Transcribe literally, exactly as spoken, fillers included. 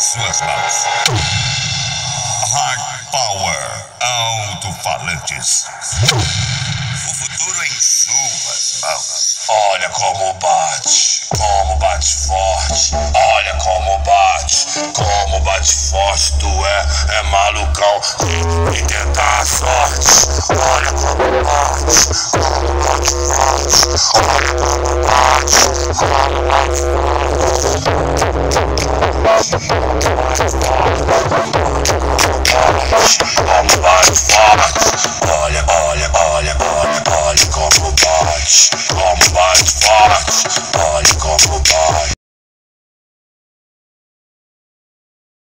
suas mãos. High Power Alto-Falantes. O futuro em suas mãos. Olha como bate, como bate forte. Olha como bate, como bate forte. Tu é, é malucão e tentar a sorte. Olha como bate, como bate forte. Olha como bate, como bate forte.